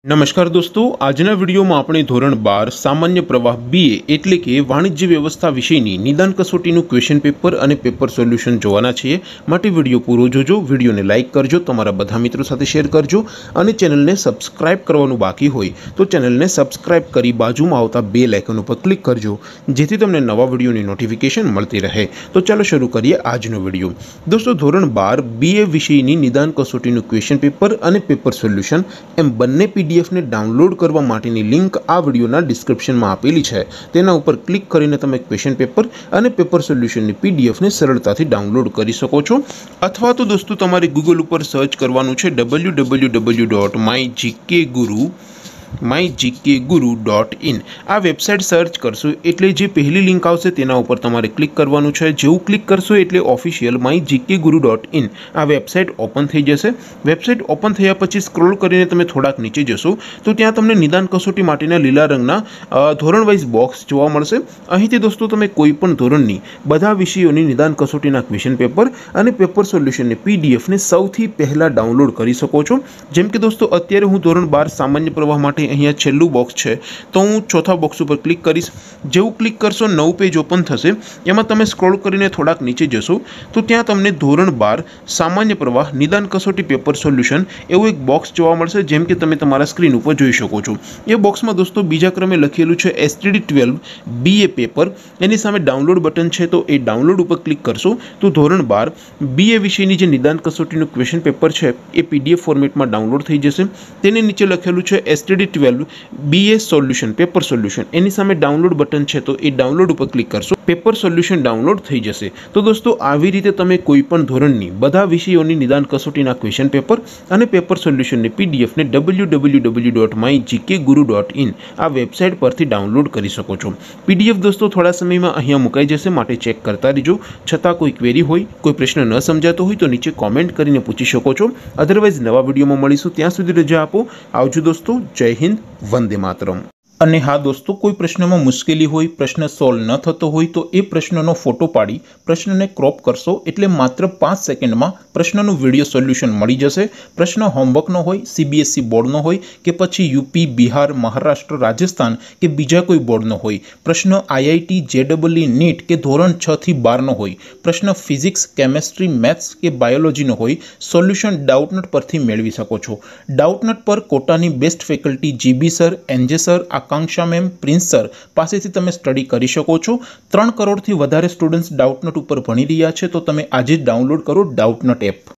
नमस्कार दोस्तों, आजना वीडियो में આપણે ધોરણ 12 સામાન્ય પ્રવાહ બીએ એટલે કે વાણિજ્ય વ્યવસ્થા વિષયની નિદાન કસોટીનું ક્વેશ્ચન પેપર અને પેપર સોલ્યુશન જોવાના છીએ। માટે વિડિયો પૂરો જોજો, વિડિયોને લાઈક કરજો, તમારા બધા મિત્રો સાથે શેર કરજો અને ચેનલને સબસ્ક્રાઇબ કરવાનું બાકી હોય તો ચેનલને સબસ્ક્રાઇબ કરી બાજુમાં આવતા બેલ આઇકન ઉપર ક્લિક કરજો જેથી તમને નવા વિડિયોની નોટિફિકેશન મળતી રહે। તો ચાલો શરૂ કરીએ આજનો વિડિયો। દોસ્તો, ધોરણ 12 બીએ વિષયની નિદાન કસોટીનું ક્વેશ્ચન પેપર અને પેપર સોલ્યુશન એમ બંને પીડીએફ ने डाउनलॉड करवा माटेनी लिंक आ वीडियोना डिस्क्रिप्शन में आपेली है। तेना उपर क्लिक करीने तमे क्वेश्चन पेपर और पेपर सोल्यूशन पीडीएफ ने सरलताथी डाउनलॉड करी सको छो। अथवा तो दोस्तों तमारे गूगल पर सर्च करवानुं छे www.mygkguru.in आ वेबसाइट सर्च करशो एटले जे पहली लिंक आवशे तेना उपर तमारे क्लिक करवानुं छे। जेवुं क्लिक करशो एटले ऑफिशियल mygkguru.in आ वेबसाइट ओपन थई जशे। वेबसाइट ओपन थया पछी स्क्रॉल करीने तमे थोड़ाक नीचे जशो तो त्यां तमने निदान कसोटी माटेना लीला रंगना धोरण वाइज बॉक्स जोवा मळशे। અહીંથી दोस्तों तमे कोईपण ધોરણની બધા વિષયોની નિદાન કસોટીના ક્વેશ્ચન પેપર અને પેપર સોલ્યુશનની પીડીએફ ને સૌથી પહેલા ડાઉનલોડ કરી શકો છો। જેમ કે દોસ્તો અત્યારે હું ધોરણ 12 સામાન્ય પ્રવાહ માટે અહીંયા છેલ્લું બોક્સ છે તો હું ચોથા બોક્સ ઉપર ક્લિક કરીશ। જેવું ક્લિક કરશો નવું પેજ ઓપન થશે। એમાં તમે સ્ક્રોલ કરીને થોડાક નીચે જશો તો ત્યાં તમને ધોરણ 12 સામાન્ય પ્રવાહ નિદાન કસોટી પેપર સોલ્યુશન એવું એક બોક્સ જોવા મળશે જેમ કે તમે તમારા સ્ક્રીન ઉપર જોઈ શકો છો। એ બોક્સમાં દોસ્તો બીજા ક્રમે લખેલું છે STD12 BA પેપર, એની સામે ડાઉનલોડ બટન છે તો એ ડાઉનલોડ ઉપર ક્લિક કરશો તો ધોરણ 12 BA વિષયની જે નિદાન કસોટીનું ક્વેશ્ચન પેપર છે એ PDF ફોર્મેટમાં ડાઉનલોડ થઈ જશે। તેની નીચે લખેલું છે STD12 BA solution paper solution, એની સામે ડાઉનલોડ બટન છે તો એ ડાઉનલોડ ઉપર ક્લિક કરશો, પેપર સોલ્યુશન ડાઉનલોડ થઈ જશે। તો દોસ્તો આવી રીતે તમે કોઈપણ ધોરણની બધા વિષયોની નિદાન કસોટીના ક્વેશ્ચન પેપર અને પેપર સોલ્યુશનની પીડીએફ ને www.mygkguru.in આ વેબસાઇટ પરથી ડાઉનલોડ કરી શકો છો। पीडीएफ दोस्तों थोड़ा समय में अहीं मुकाई जैसे माटे चेक करता रहीजो। छतां कोई क्वेरी होय, कोई प्रश्न न समजातो होय तो नीचे कॉमेंट करीने पूछी शको छो। अदरवाइज नवा विडियो में मळीशुं, त्यां सुधी रजा आपो। आवजो दोस्तों, जय हिंद, वंदे मातरम। અને હા દોસ્તો, કોઈ પ્રશ્નમાં મુશ્કેલી હોય, પ્રશ્ન સોલ્વ ન થતો હોય તો એ પ્રશ્નનો ફોટો પાડી પ્રશ્નને ક્રોપ કરશો એટલે માત્ર 5 સેકન્ડમાં પ્રશ્નનું વિડીયો સોલ્યુશન મળી જશે। પ્રશ્ન હોમવર્કનો હોય, CBSE બોર્ડનો હોય કે પછી UP, બિહાર, મહારાષ્ટ્ર, રાજસ્થાન કે બીજા કોઈ બોર્ડનો હોય, પ્રશ્ન IIT, JEE, NEET કે ધોરણ 6 થી 12નો હોય, પ્રશ્ન ફિઝિક્સ, કેમેસ્ટ્રી, મેથ્સ કે બાયોલોજીનો હોય, સોલ્યુશન ડાઉટનટ પરથી મેળવી શકો છો। ડાઉટનટ પર કોટાની best faculty GB sir, NJ sir, Akanksha ma'am, Prince sir पासेथी तमे स्टडी करी शको छो। 3 करोड़ थी वधारे स्टूडेंट्स डाउटनट पर भणी रह्या छे तो तमे आज ज डाउनलॉड करो डाउटनट एप।